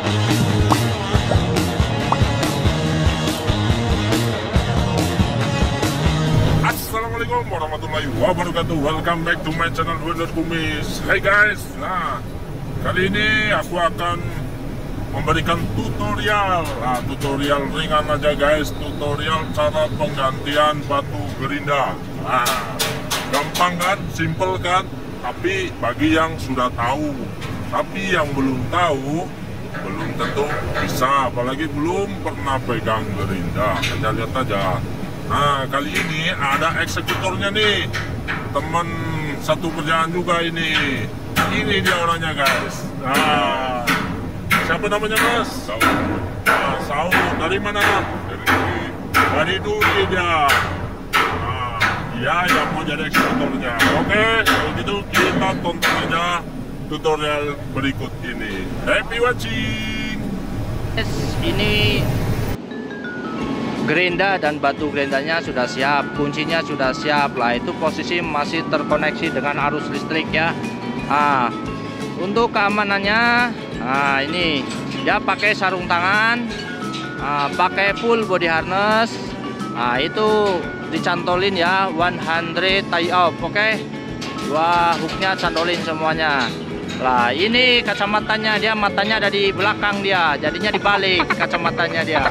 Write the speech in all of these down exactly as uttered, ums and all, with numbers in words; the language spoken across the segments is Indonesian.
Assalamualaikum warahmatullahi wabarakatuh. Welcome back to my channel Wonder Kumis. Hai guys, nah kali ini aku akan memberikan tutorial. Nah, tutorial ringan aja guys. Tutorial cara penggantian batu gerinda. Nah, gampang kan, simple kan. Tapi bagi yang sudah tahu, tapi yang belum tahu, belum tentu bisa. Apalagi belum pernah pegang gerinda. Kita lihat aja. Nah, kali ini ada eksekutornya nih, teman satu kerjaan juga ini. Ini dia orangnya guys. Nah, siapa namanya mas? Saud. Nah, Saud dari mana? Dari Duri. Dari Duri dia. Nah, dia yang mau jadi eksekutornya. Oke, kalau gitu kita tonton aja tutorial berikut ini. Happy watching. Yes, ini gerinda dan batu gerindanya sudah siap, kuncinya sudah siap lah. Itu posisi masih terkoneksi dengan arus listrik ya. Nah, untuk keamanannya, nah ini dia pakai sarung tangan, nah, pakai full body harness. Nah, itu dicantolin ya, seratus tie off. Oke, dua hooknya cantolin semuanya. Lah ini kacamatanya, dia matanya ada di belakang dia, jadinya dibalik kacamatanya dia.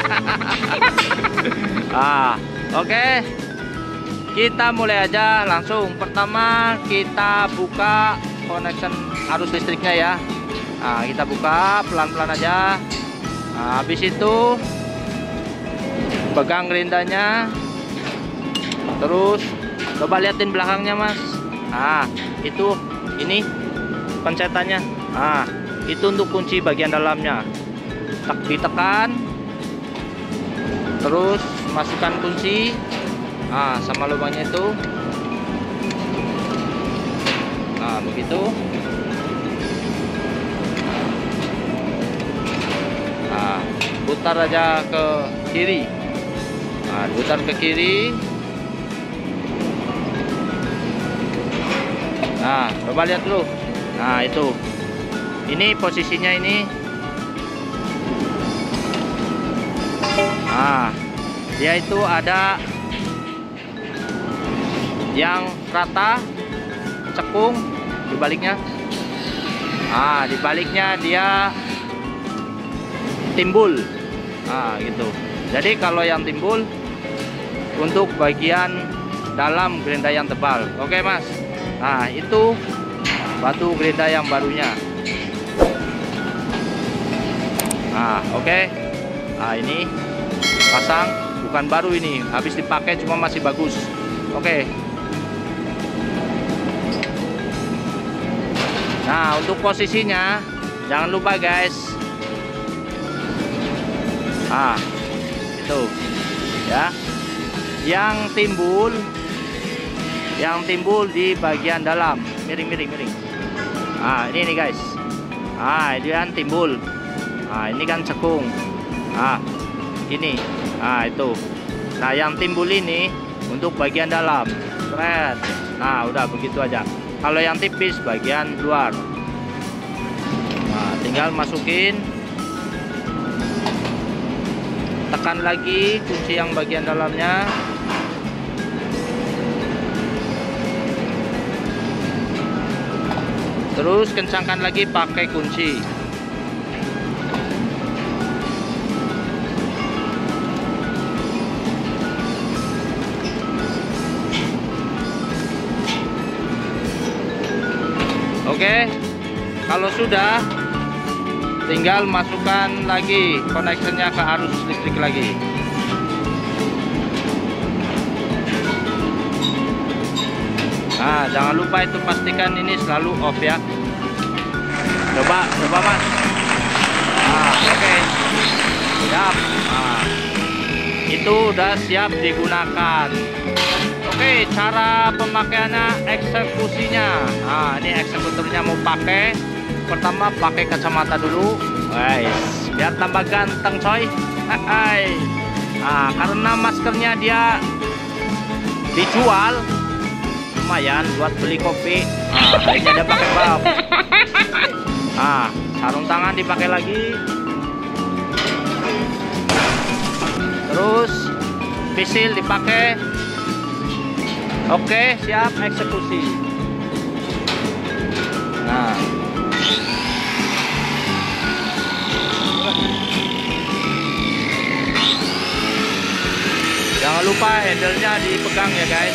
Ah, oke, okay. Kita mulai aja langsung. Pertama kita buka connection arus listriknya ya. Nah, kita buka pelan-pelan aja. Nah, habis itu pegang gerindanya, terus coba liatin belakangnya mas. Nah, itu ini pencetannya. Nah, itu untuk kunci bagian dalamnya. Tak ditekan, terus masukkan kunci. Nah, sama lubangnya itu. Nah, begitu. Nah, putar aja ke kiri. Nah, putar ke kiri. Nah, coba lihat dulu. Nah, itu. Ini posisinya ini. Nah, dia itu ada yang rata, cekung di baliknya. Ah, di baliknya dia timbul. Ah, gitu. Jadi kalau yang timbul untuk bagian dalam gerinda yang tebal. Oke, Mas. Nah, itu batu gerinda yang barunya. Nah, oke. Nah, ini pasang, bukan baru ini, habis dipakai cuma masih bagus. Oke. Nah, untuk posisinya jangan lupa guys. Ah, itu ya. Yang timbul, yang timbul di bagian dalam, miring miring miring. Ah, ini nih guys. Ah, ini kan timbul. Ah, ini kan cekung. Ah, ini. Nah, itu. Nah, yang timbul ini untuk bagian dalam. Keren. Nah, udah begitu aja. Kalau yang tipis bagian luar. Nah, tinggal masukin. Tekan lagi kunci yang bagian dalamnya. Terus kencangkan lagi pakai kunci. Oke, kalau sudah tinggal masukkan lagi connectionnya ke arus listrik lagi. Nah, jangan lupa itu pastikan ini selalu off ya. Coba, coba mas. Nah, oke, siap. Nah, itu udah siap digunakan. Oke, cara pemakaiannya, eksekusinya. Nah, ini eksekutornya mau pakai. Pertama pakai kacamata dulu, guys, biar tambah ganteng coy. Hai. Nah, karena maskernya dia dijual, lumayan buat beli kopi. Nah, akhirnya dia pakai bab. Nah, sarung tangan dipakai lagi. Terus pisil dipakai. Oke, siap eksekusi. Nah, jangan lupa handle-nya dipegang ya guys.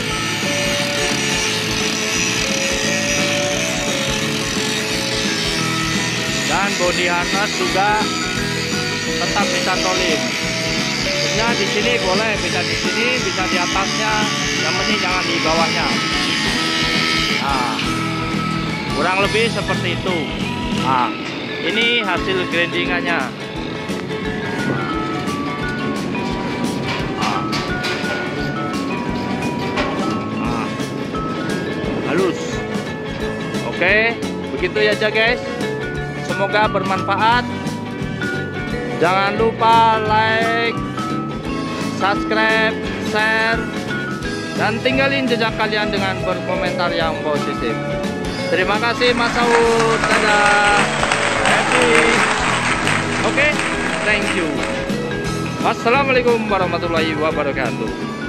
Dan body harness juga tetap ditantolin. Ya, di sini boleh, bisa di sini, bisa di atasnya, yang penting jangan di bawahnya. Nah, kurang lebih seperti itu. Nah, ini hasil grindingannya. Nah. Nah. Halus. Oke, begitu aja guys. Semoga bermanfaat. Jangan lupa like, subscribe, share, dan tinggalin jejak kalian dengan berkomentar yang positif. Terima kasih Mas Saud. Dadah. Happy. Oke, okay, thank you. Wassalamualaikum warahmatullahi wabarakatuh.